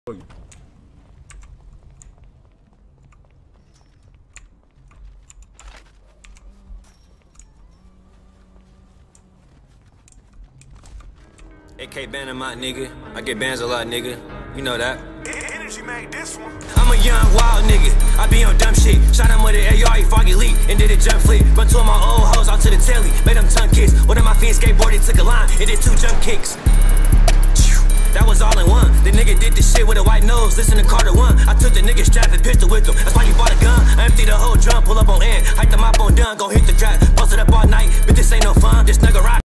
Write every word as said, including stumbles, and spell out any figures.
A K banning my nigga. I get bans a lot, nigga. You know that. Energy made this one. I'm a young wild nigga. I be on dumb shit. Shot him with an A R, he foggy leak and did a jump flip. Run two of my old hoes out to the telly. Made them tongue kiss. One of my fiends skateboarded, took a line and did two jump kicks. That was all in one. The nigga did this shit with a white nose. Listen to Carter one. I took the nigga strap and pistol with him. That's why you bought a gun. I emptied the whole drum, pull up on end. Hike the mop on done, go hit the trap. Posted up all night, but this ain't no fun. This nigga rock.